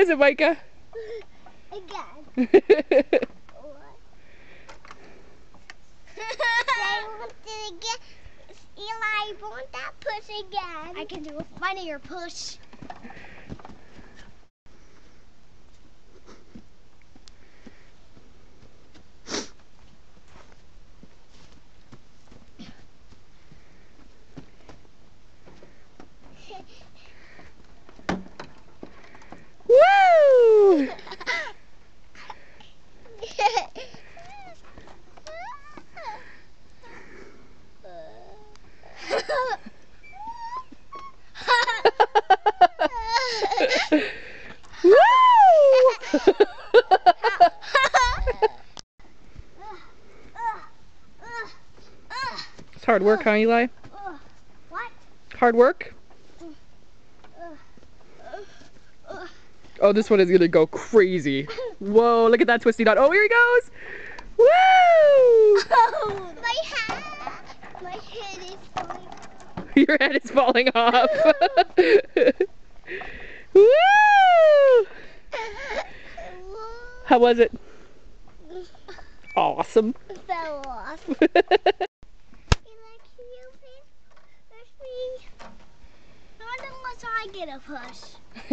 is it, Micah? Again. I want it again. Eli, want that push again? I can do a funnier push. Woo! Woo! It's hard work, huh, Eli? What? Hard work? Oh, this one is gonna go crazy. Whoa, look at that twisty knot. Oh, here he goes! Woo! Oh, my head is falling. Your head is falling off. Woo! How was it? Awesome. It fell off. Not unless I get a push.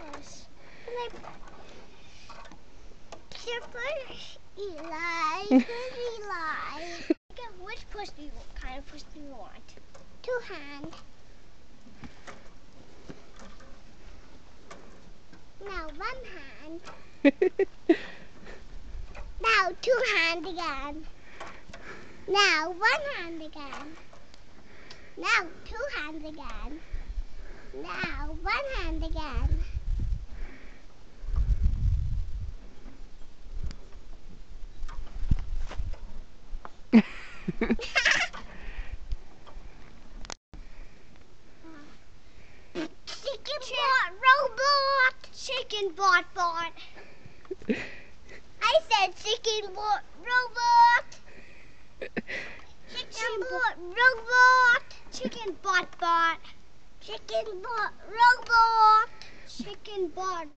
Push Eli. Push Eli. Which push do you want? Kind of push do you want? Two hand. Now one hand. Now two hand again. Now one hand again. Now two hands again. Now one hand again. Chicken bot robot. Chicken bot bot. I said chicken bot robot. Chicken bot robot. Chicken bot bot. Chicken bot robot. Chicken bot.